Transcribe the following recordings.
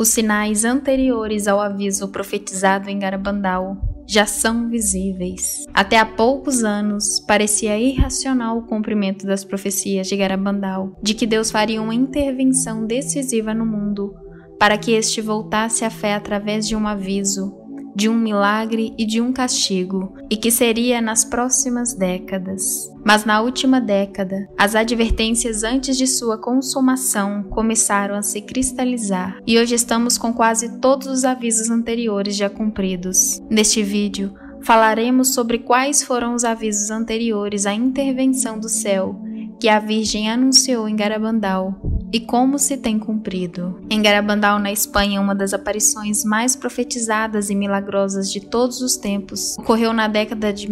Os sinais anteriores ao aviso profetizado em Garabandal já são visíveis. Até há poucos anos, parecia irracional o cumprimento das profecias de Garabandal, de que Deus faria uma intervenção decisiva no mundo para que este voltasse à fé através de um aviso, de um milagre e de um castigo, e que seria nas próximas décadas. Mas na última década, as advertências antes de sua consumação começaram a se cristalizar, e hoje estamos com quase todos os avisos anteriores já cumpridos. Neste vídeo, falaremos sobre quais foram os avisos anteriores à intervenção do céu que a Virgem anunciou em Garabandal e como se tem cumprido. Em Garabandal, na Espanha, uma das aparições mais profetizadas e milagrosas de todos os tempos ocorreu na década de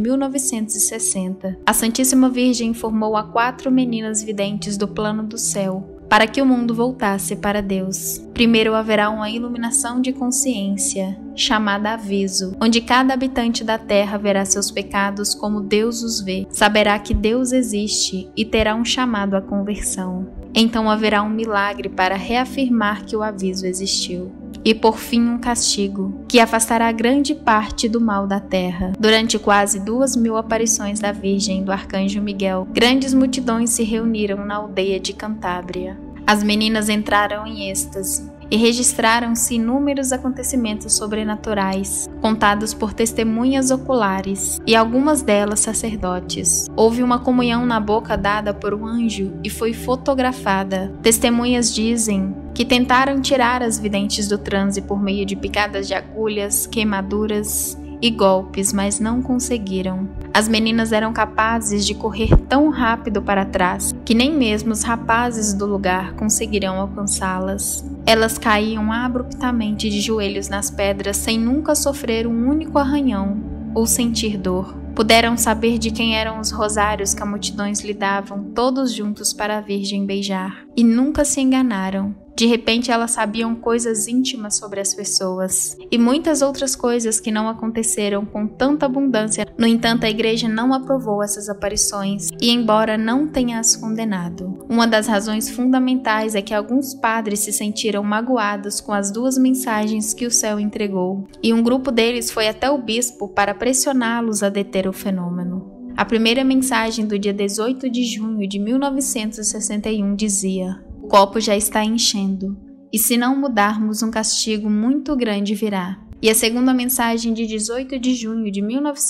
1960. A Santíssima Virgem informou a 4 meninas videntes do plano do céu para que o mundo voltasse para Deus. Primeiro haverá uma iluminação de consciência, chamada aviso, onde cada habitante da terra verá seus pecados como Deus os vê, saberá que Deus existe e terá um chamado à conversão. Então haverá um milagre para reafirmar que o aviso existiu. E por fim um castigo, que afastará grande parte do mal da terra. Durante quase 2.000 aparições da Virgem e do Arcanjo Miguel, grandes multidões se reuniram na aldeia de Cantábria. As meninas entraram em êxtase e registraram-se inúmeros acontecimentos sobrenaturais, contados por testemunhas oculares, e algumas delas sacerdotes. Houve uma comunhão na boca dada por um anjo e foi fotografada. Testemunhas dizem que tentaram tirar as videntes do transe por meio de picadas de agulhas, queimaduras e golpes, mas não conseguiram. As meninas eram capazes de correr tão rápido para trás que nem mesmo os rapazes do lugar conseguiriam alcançá-las. Elas caíam abruptamente de joelhos nas pedras sem nunca sofrer um único arranhão ou sentir dor. Puderam saber de quem eram os rosários que as multidões lhe davam, todos juntos para a Virgem beijar. E nunca se enganaram. De repente elas sabiam coisas íntimas sobre as pessoas e muitas outras coisas que não aconteceram com tanta abundância. No entanto, a igreja não aprovou essas aparições e, embora não tenha as condenado, uma das razões fundamentais é que alguns padres se sentiram magoados com as 2 mensagens que o céu entregou, e um grupo deles foi até o bispo para pressioná-los a deter o fenômeno. A primeira mensagem do dia 18 de junho de 1961 dizia: "O copo já está enchendo, e se não mudarmos, um castigo muito grande virá." E a segunda mensagem de 18 de junho de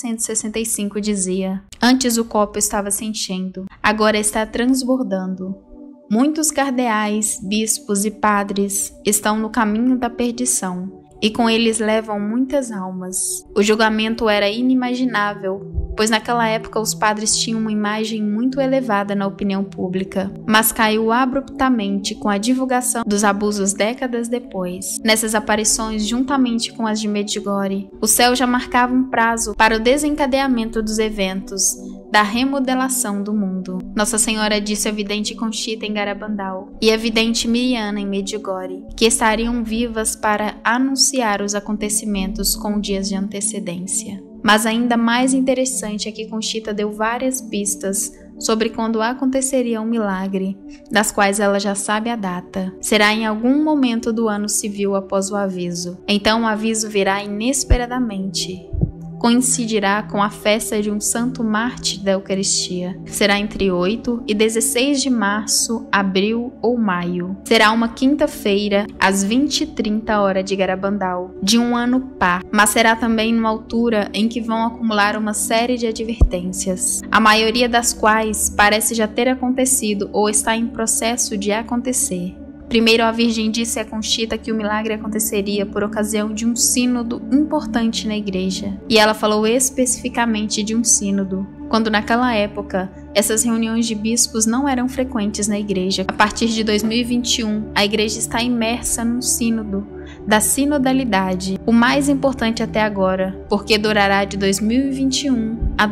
1965 dizia: "Antes o copo estava se enchendo, agora está transbordando. Muitos cardeais, bispos e padres estão no caminho da perdição, e com eles levam muitas almas." O julgamento era inimaginável, pois naquela época os padres tinham uma imagem muito elevada na opinião pública, mas caiu abruptamente com a divulgação dos abusos décadas depois. Nessas aparições, juntamente com as de Medjugorje, o céu já marcava um prazo para o desencadeamento dos eventos da remodelação do mundo. Nossa Senhora disse à vidente Conchita em Garabandal e à vidente Miriana em Medjugorje que estariam vivas para anunciar os acontecimentos com dias de antecedência. Mas ainda mais interessante é que Conchita deu várias pistas sobre quando aconteceria um milagre, das quais ela já sabe a data. Será em algum momento do ano civil após o aviso. Então o aviso virá inesperadamente. Coincidirá com a festa de um santo mártir da Eucaristia. Será entre 8 e 16 de março, abril ou maio. Será uma quinta-feira, às 20h30 hora de Garabandal, de um ano par, mas será também numa altura em que vão acumular uma série de advertências, a maioria das quais parece já ter acontecido ou está em processo de acontecer. Primeiro, a Virgem disse a Conchita que o milagre aconteceria por ocasião de um sínodo importante na igreja. E ela falou especificamente de um sínodo, quando naquela época essas reuniões de bispos não eram frequentes na igreja. A partir de 2021, a igreja está imersa num sínodo da sinodalidade, o mais importante até agora, porque durará de 2021 a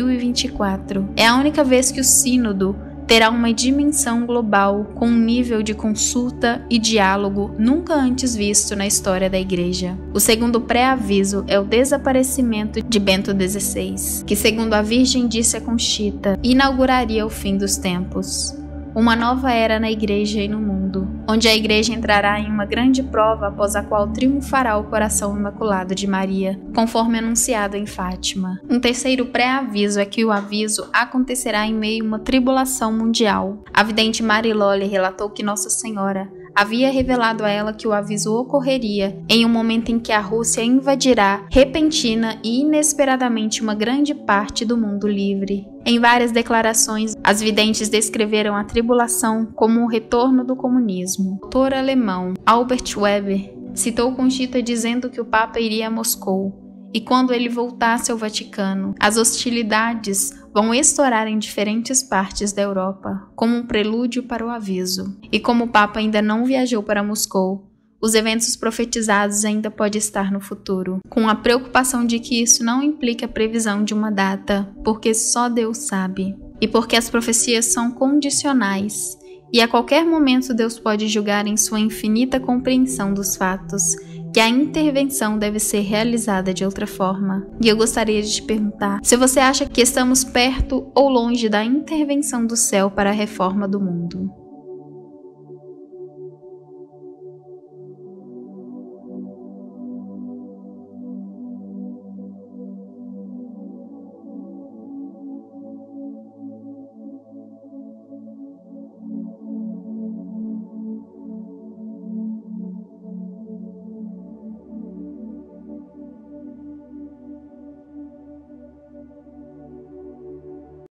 2024. É a única vez que o sínodo terá uma dimensão global com um nível de consulta e diálogo nunca antes visto na história da Igreja. O segundo pré-aviso é o desaparecimento de Bento XVI, que, segundo a Virgem disse a Conchita, inauguraria o fim dos tempos, uma nova era na Igreja e no mundo. onde a Igreja entrará em uma grande prova após a qual triunfará o coração imaculado de Maria, conforme anunciado em Fátima. Um terceiro pré-aviso é que o aviso acontecerá em meio a uma tribulação mundial. A vidente Mariloli relatou que Nossa Senhora havia revelado a ela que o aviso ocorreria em um momento em que a Rússia invadirá repentina e inesperadamente uma grande parte do mundo livre. Em várias declarações, as videntes descreveram a tribulação como o retorno do comunismo. O autor alemão Albert Weber citou Conchita dizendo que o Papa iria a Moscou e quando ele voltasse ao Vaticano, as hostilidades vão estourar em diferentes partes da Europa, como um prelúdio para o aviso. E como o Papa ainda não viajou para Moscou, os eventos profetizados ainda podem estar no futuro, com a preocupação de que isso não implica a previsão de uma data, porque só Deus sabe, e porque as profecias são condicionais, e a qualquer momento Deus pode julgar em sua infinita compreensão dos fatos, que a intervenção deve ser realizada de outra forma. E eu gostaria de te perguntar se você acha que estamos perto ou longe da intervenção do céu para a reforma do mundo.